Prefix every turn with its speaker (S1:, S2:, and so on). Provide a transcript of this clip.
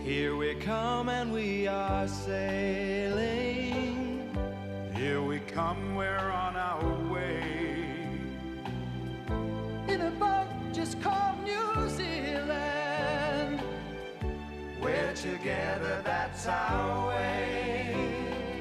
S1: Here we come and we are sailing.
S2: Here we come, we're on our way.
S1: In a boat just called New Zealand. We're together, that's our way.